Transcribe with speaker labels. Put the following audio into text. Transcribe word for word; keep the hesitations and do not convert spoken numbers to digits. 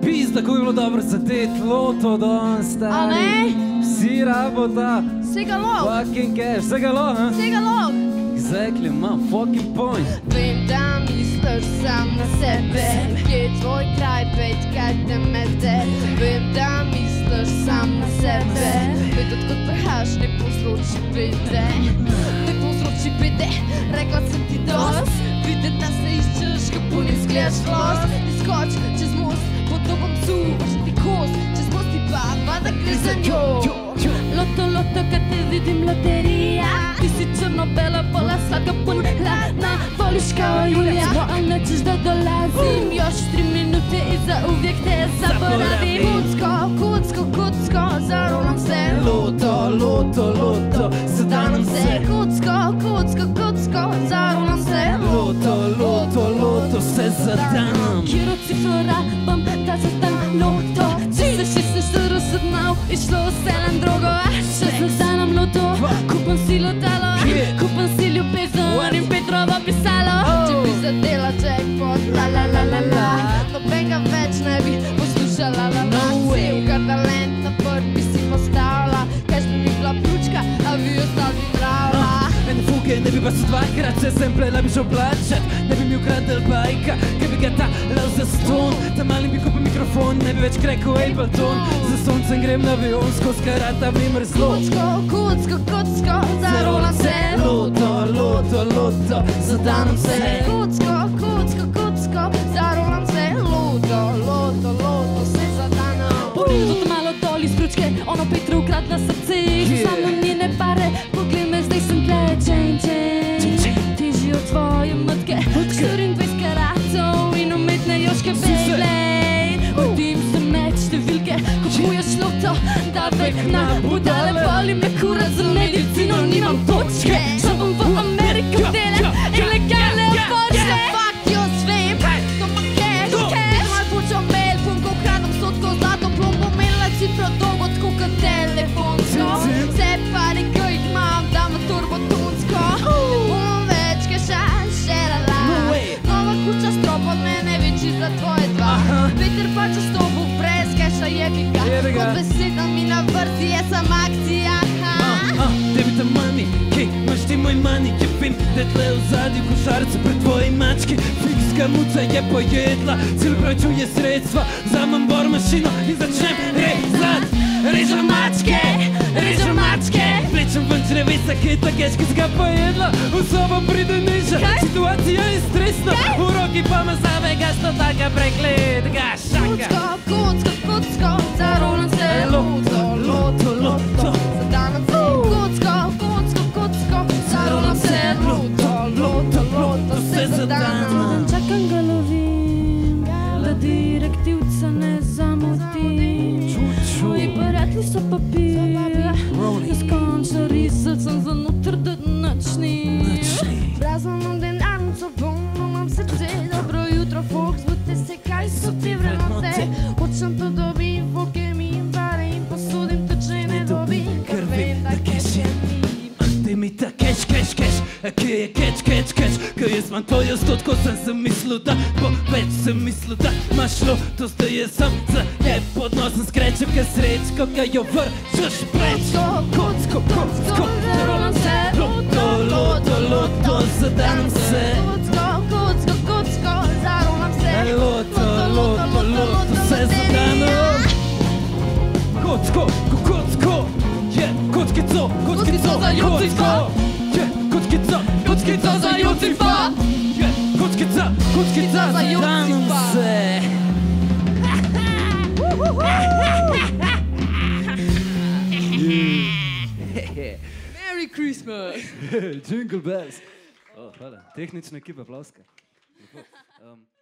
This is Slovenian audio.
Speaker 1: Pizda, kako je bilo dobro zadeti loto danes, stari.
Speaker 2: A ne?
Speaker 1: Vsi rabo ta
Speaker 2: Vsega log.
Speaker 1: fucking cash, vsega log, ha?
Speaker 2: Vsega log.
Speaker 1: Exactly, man, fucking point.
Speaker 2: Vem, da misliš sam na sebe, kje je tvoj kraj, pejt, kaj te mete. Vem, da misliš sam na sebe, pejt, odkot prihajaš, ne povzroči bede. Ne povzroči bede, rekla sem ti dost. Vidim, da se iščeš, kako ne izgledaš los. Ne skoč čez most, podobam psu, vrši ti kos. Čez most ti baba, da gre za njo.
Speaker 3: Loto, loto, kad te vidim loterija. Ti si črno-bela, pola svaka punlana. Voliš kao Julija, a nećeš da dolazim. Još tri minute i za uvijek te zaboravim.
Speaker 2: Kucko, kucko, kucko, zarolam se.
Speaker 1: Loto, loto, loto, zadanam se.
Speaker 2: Kucko, kucko, kucko, zarolam se.
Speaker 1: Loto, loto, loto, se zadanam.
Speaker 3: Kjero cifra, bam, da zadan loto. Če se šestne štiri sedmau, išlo selam drogo. A še zadanam loto, kupam si lotalo. Kupam si ljubezen in Petrovo pisalo.
Speaker 2: Če bi zadela jackpot, la la la la la. Nobenga več ne bi poslušala la la. Cevka talent na prvi si postavila. Kaj bi mi bila pljučka, a vi ostali pravila.
Speaker 1: Mene fuge ne bi pa se dvakrat, če sem plela bi šel plačat. Ne bi mi ukradel bajka, kaj bi ga talal za ston. Tam malim bi kupil mikrofon, ne bi več krekal Ableton. Za soncem grem na avion, skozi karata bi mrzlo.
Speaker 2: Kucko, kucko, kucko, zarolam se.
Speaker 1: Loto, loto, loto, zadanam se.
Speaker 2: Kucko, kucko, kucko, zarolam se. Loto, loto, loto, se zadanam.
Speaker 3: Pogled od malo dol iz pljučke, ono Petru ukradla srce. Sa mnom njene pare, pogled me, zdaj sem tle. Chain, chain, teži od tvoje mrtke. štiriindvajset karatov in umetne joške, baby. Udim se med številke, kupuješ loto, davek na budale. Boli me kurac za medicino, nimam točke. Šel bom v Ameriko delat ilegalne pošte.
Speaker 2: Fuck you svem, to pa cash, cash. Moj pučo mail, pun ko ukradam sotko zlato plombo. Maila cifra dolgo, tako kot telefonsko. Vse pari, ko jih imam, dam v turbo tunsko. Ne bom več keša, šerala. Nova kuća strop od mene, večji za tvoje dva. Peter pa če stopu brez keša, jebi ga. Od beseda mi na vrsti, je sam akcija.
Speaker 1: Tebi ta mani, kej, imaš ti moj mani. Je vem, da je tle v zadnji košarcu pred tvoji mački. Fikska muca je pojedla, cel pračuje sredstva. Vzamem bor mašino in začnem rezat. Režem mačke, režem mačke. Vlečem ven črevesa, ki je ta keški zga pojedla. V sobo pride niža, situacija je stresna. V roki pa me zavega, što taka prekletega šaka.
Speaker 2: Kucko, kucko, kucko, zarolam se. Loto, loto, loto, zadanam se. Kucko, kucko, kucko, zarolam se. Loto, loto, loto, se zadanam.
Speaker 3: Čakam ga lovim, da direktivca ne zamotim. Moji baratli so papir, neskončno risal sem za notr današnji.
Speaker 2: Prazno denarnico, polno imam srce. Dobro jutro, folks, budite se, kaj so te vrednote. Hočem to dobim, folke mi in pare in posodim to, če ne dobim, ker vem, da cash je mi.
Speaker 1: Daj mi ta cash, cash, cash, a kje je catch, catch, catch. Kaj jaz imam tvoje stotko, sem se mislil, da bo več, sem mislil, da imaš loto, zdaj je sam za je pod nosom skrečem, kaj srečko, kaj jo vržeš preč.
Speaker 2: Kucko, kucko, zarolam se.
Speaker 1: Loto, loto, loto, zadanam se.
Speaker 2: Kucko, kucko, kucko, zarolam se.
Speaker 1: Loto, loto, loto, se zadanam. Kocko, kocko, je, kockico, kockico za Jocifa. Je, kockica, kockica za Jocifa. Je, kockica, kockica za Jocifa. Se.
Speaker 2: Merry Christmas!
Speaker 1: Jingle bells. Oh, hvala. Tehnična ekipa, plavska.